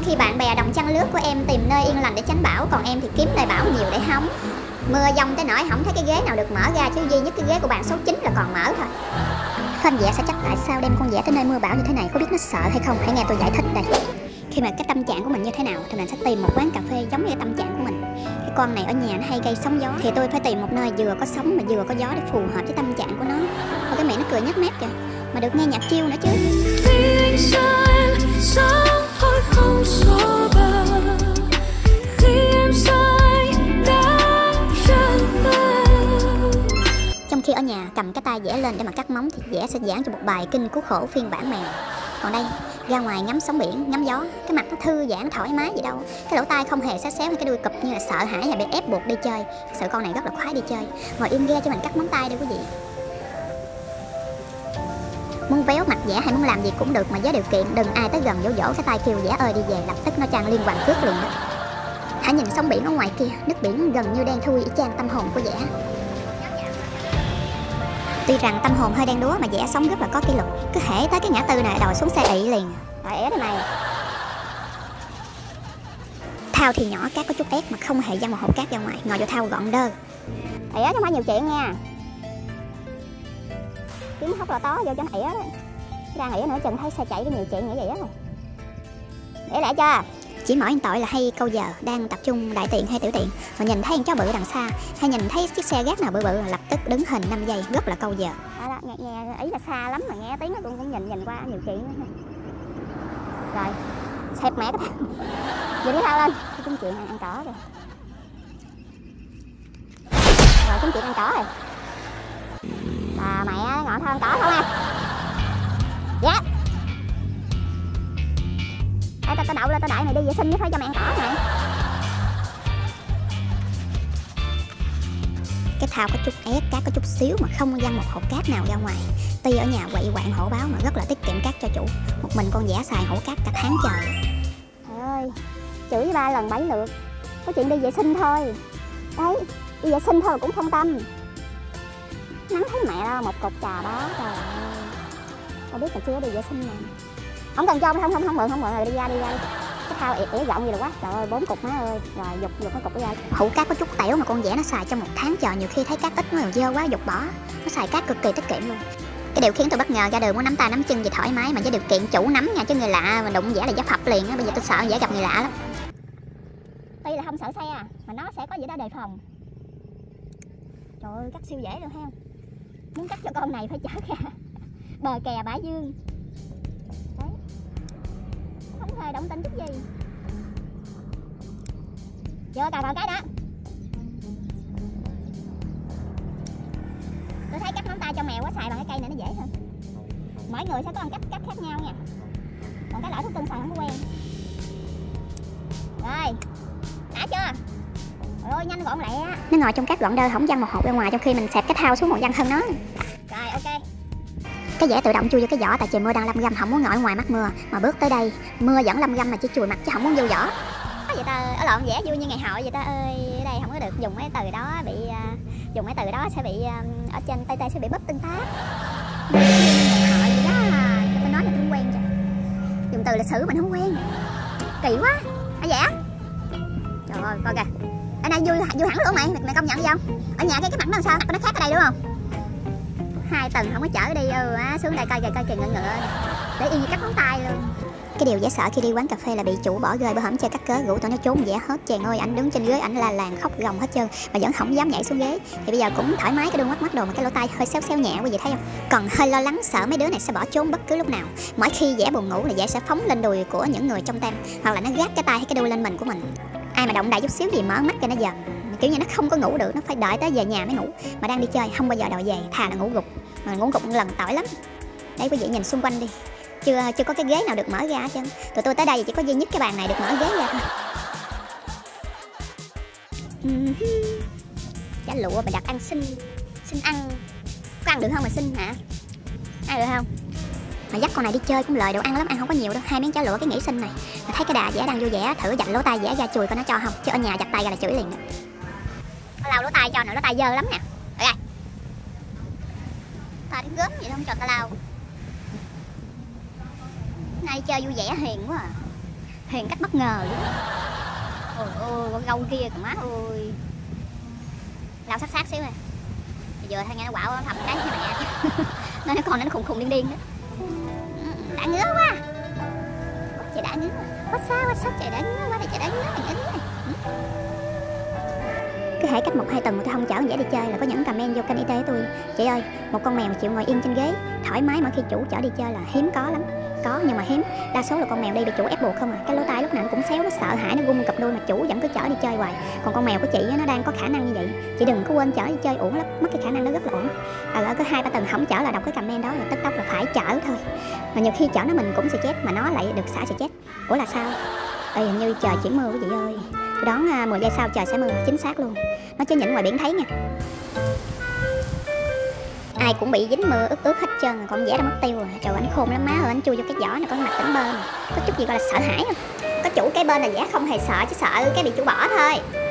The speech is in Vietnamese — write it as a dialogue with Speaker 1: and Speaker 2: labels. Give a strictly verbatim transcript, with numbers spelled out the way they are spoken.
Speaker 1: khi bạn bè đồng trang lứa của em tìm nơi yên lành để tránh bão, còn em thì kiếm nơi bão nhiều để hóng. Mưa dông tới nỗi không thấy cái ghế nào được mở ra, chứ duy nhất cái ghế của bạn số chín là còn mở thôi. Khoanh vẽ sẽ chắc tại sao đem con vẽ tới nơi mưa bão như thế này, có biết nó sợ hay không? Hãy nghe tôi giải thích đây. Khi mà cái tâm trạng của mình như thế nào thì mình sẽ tìm một quán cà phê giống như cái tâm trạng của mình. Cái con này ở nhà nó hay gây sóng gió, thì tôi phải tìm một nơi vừa có sóng mà vừa có gió để phù hợp với tâm trạng của nó. Và cái miệng nó cười nhếch mép kìa, mà được nghe nhạc chill nữa chứ. Trong khi ở nhà cầm cái tay vẽ lên để mà cắt móng thì vẽ sẽ giảng cho một bài kinh cứu khổ phiên bản mèo. Còn đây, ra ngoài ngắm sóng biển, ngắm gió, cái mặt nó thư giãn, thoải mái gì đâu. Cái lỗ tai không hề xéo xéo, cái đuôi cụp như là sợ hãi hay bị ép buộc đi chơi. Thật sự con này rất là khoái đi chơi. Ngồi im ghe cho mình cắt móng tay đây quý vị. Muốn véo mặt vẽ hay muốn làm gì cũng được, mà với điều kiện đừng ai tới gần dỗ dỗ cái tay kêu vẽ ơi đi về, lập tức nó trang liên hoàn cước luôn đó. Hãy nhìn sóng biển ở ngoài kia, nước biển gần như đang thui y chang tâm hồn của vẽ. Tuy rằng tâm hồn hơi đen đúa mà vẽ sống rất là có kỷ luật. Cứ hễ tới cái ngã tư này đòi xuống xe ị liền. Rồi é thế này. Thao thì nhỏ, cát có chút ép mà không hề văng một hộp cát ra ngoài. Ngồi vô thao gọn đơ. Ỉa chứ không phải nhiều chuyện nha. Kiếm hốc lò tó vô cho nó ỉa đó. Đang ỉa nữa chừng thấy xe chạy cái nhiều chuyện nghĩ vậy đó. Để lại cho. Chỉ mỗi tội là hay câu giờ đang tập trung đại tiện hay tiểu tiện mà nhìn thấy con chó bự đằng xa, hay nhìn thấy chiếc xe gác nào bự bự là lập tức đứng hình năm giây, rất là câu giờ. À đó, nghe, nghe ý là xa lắm mà nghe tiếng nó cũng cũng nhìn nhìn qua nhiều chuyện nữa. Rồi xẹp mẹ cái thằng dừng cái thao lên cái kiếm chuyện ăn cỏ rồi. Rồi kiếm chuyện ăn cỏ rồi. Bà mẹ ngọn thao ăn cỏ không à. Dạ. Ê, tao đậu lên tao đại mày đi vệ sinh chứ phải cho mày ăn cỏ này. Cái thao có chút ép, cát có chút xíu mà không văng một hộp cát nào ra ngoài. Tuy ở nhà quậy quạng hổ báo mà rất là tiết kiệm cát cho chủ. Một mình con vẽ xài hổ cát cả tháng trời. Trời ơi, chửi ba lần bảy lượt. Có chuyện đi vệ sinh thôi. Đấy, đi vệ sinh thôi cũng không tâm. Nắng thấy mẹ đó, một cục trà đó. Trời ơi, tao biết là chưa đi vệ sinh nè. Không cần cho, không không không mượn không mượn rồi đi ra đi ra đi. Cái thao ỉa, ỉa rộng gì là quá. Trời ơi, bốn cục má ơi. Rồi dục dục cái cục ra. Hũ cát có chút tẻo mà con vẽ nó xài trong một tháng trời, nhiều khi thấy cát ít nó dơ quá dục bỏ. Nó xài cát cực kỳ tiết kiệm luôn. Cái điều khiến tôi bất ngờ ra đường muốn nắm tay nắm chân gì thoải mái, mà với điều kiện chủ nắm nha, chứ người lạ mà đụng vẽ là giá phập liền á. Bây giờ tôi sợ vẽ gặp người lạ lắm. Tuy là không sợ xe à, mà nó sẽ có gì đó đề phòng. Trời ơi, cắt siêu dễ luôn ha. Muốn cắt cho con này phải chở ra bờ kè bãi dương. Đấy. Không hề động tĩnh chút gì. Chưa cào vào cái đó. Tôi thấy cắt móng tay cho mèo quá, xài bằng cái cây này nó dễ hơn. Mỗi người sẽ có một cách cắt khác nhau nha. Còn cái loại thuốc tân xài không có quen. Rồi, đã chưa? Trời ơi, nhanh gọn lẹ. Nó ngồi trong cát gọn đơ, không văng một hộp ra ngoài, trong khi mình xẹp cái thao xuống một văng hơn nó. Rồi, ok. Cái vẽ tự động chui vô cái vỏ, tại trời mưa đang lâm râm, không muốn ngồi ngoài mắt mưa. Mà bước tới đây, mưa vẫn lâm râm mà chỉ chùi mặt chứ không muốn vô vỏ. Vậy ta ở lộn vẽ vui như ngày hội vậy ta ơi. Ở đây không có được dùng mấy từ đó, bị uh, dùng mấy từ đó sẽ bị uh, ở trên tay tay sẽ bị bất tương tác. Ngày hội gì đó, tôi nói là tôi không quen chứ. Dùng từ lịch sử mình không quen. Kỳ quá. Hả vẽ? Trời ơi, coi kìa. Ở đây vui vui hẳn luôn mày, mày công nhận gì không? Ở nhà cái cái mặt nó làm sao? Nó khác ở đây đúng không? Hai tầng không có chở đi, ừ á, xuống đây coi kìa, coi kìa ngựa ngựa. Để y như cắt móng tay luôn. Cái điều dễ sợ khi đi quán cà phê là bị chủ bỏ rơi, bữa hổm chơi cắt cớ rủ tụi nó trốn vẽ hết. Chàng ơi, ảnh đứng trên ghế ảnh la làng khóc gồng hết trơn mà vẫn không dám nhảy xuống ghế. Thì bây giờ cũng thoải mái, cái đôi mắt mắt đồ mà cái lỗ tai hơi xéo xéo nhẹ quý vị thấy không? Còn hơi lo lắng sợ mấy đứa này sẽ bỏ trốn bất cứ lúc nào. Mỗi khi vẽ buồn ngủ là vẽ sẽ phóng lên đùi của những người trong tem, hoặc là nó gác cái tay hay cái đuôi lên mình của mình. Ai mà động đại chút xíu gì mở mắt cho nó dần, kiểu như nó không có ngủ được, nó phải đợi tới về nhà mới ngủ. Mà đang đi chơi không bao giờ đòi về, thà là ngủ gục. Mà ngủ gục một lần tội lắm. Đấy quý vị nhìn xung quanh đi, chưa chưa có cái ghế nào được mở ra hết trơn. Tụi tôi tới đây chỉ có duy nhất cái bàn này được mở ghế ra thôi. Chả lụa mà đặt ăn xin xin ăn, có ăn được không mà xin hả? Ăn được không? Mà dắt con này đi chơi cũng lời đồ ăn lắm, ăn không có nhiều đâu. Hai miếng chả lụa cái nghỉ sinh này. Mà thấy cái đà vẽ đang vui vẻ, thử dạch lỗ tai vẽ ra chùi coi nó cho không, chứ ở nhà dạch tay ra là chửi liền. Nó lau lỗ tai cho nữa, lỗ tai dơ lắm nè. Rồi tay đến gớm vậy không cho tao lau. Nay chơi vui vẻ hiền quá à. Hiền cách bất ngờ luôn. Ôi ôi, con gâu kia còn má ơi. Lao sát sát xíu nè. Vừa thôi nghe nó quạo thầm cái như mẹ. Nó còn nó khùng khùng điên điên đó. Đã ngứa quá. Trời đã ngứa. Quá sao quá sao trời đã ngứa quá, trời đã ngứa này ngứa này. Cứ hễ cách một hai tuần mà tôi không chở con dễ đi chơi là có những comment vô kênh y tế của tôi: chị ơi, một con mèo mà chịu ngồi yên trên ghế thoải mái mỗi khi chủ chở đi chơi là hiếm có lắm. Có nhưng mà hiếm, đa số là con mèo đi bị chủ ép buộc không à. Cái lỗ tai lúc nào nó cũng xéo, nó sợ hãi, nó gung cặp đuôi mà chủ vẫn cứ chở đi chơi hoài. Còn con mèo của chị nó đang có khả năng như vậy, chị đừng có quên chở đi chơi, ổn lắm, mất cái khả năng đó rất là ổn. À, lỡ có hai ba tuần không chở là đọc cái comment đó là tức tốc là phải chở thôi. Mà nhiều khi chở nó mình cũng stress mà nó lại được xả stress. Ủa là sao? Ê, hình như trời chuyển mưa quý vị ơi. Tôi đoán mười giây sau trời sẽ mưa, chính xác luôn. Nó chỉ nhìn ngoài biển thấy nha. Ai cũng bị dính mưa ướt ướt hết trơn rồi, con vẽ đã mất tiêu rồi. Trời, anh khôn lắm má ơi, anh chui vô cái vỏ này có cái mặt tỉnh bơ này. Có chút gì gọi là sợ hãi không? Có chủ cái bên là vẽ không hề sợ, chứ sợ cái bị chủ bỏ thôi.